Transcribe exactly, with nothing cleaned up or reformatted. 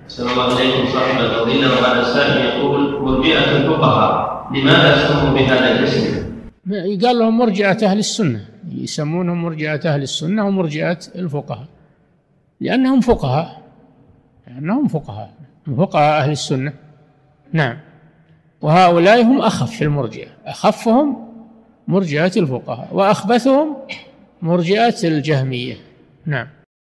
صلى الله عليه صاحب الفضيلة. وهذا السائل يقول: مرجئة الفقهاء لماذا سموا بهذا الاسم؟ قال لهم مرجئة أهل السنة، يسمونهم مرجئة أهل السنة ومرجئة الفقهاء، لأنهم فقهاء لأنهم فقهاء فقهاء أهل السنة. نعم. وهؤلاء هم أخف المرجئة، أخفهم مرجئة الفقهاء، وأخبثهم مرجئة الجهمية. نعم.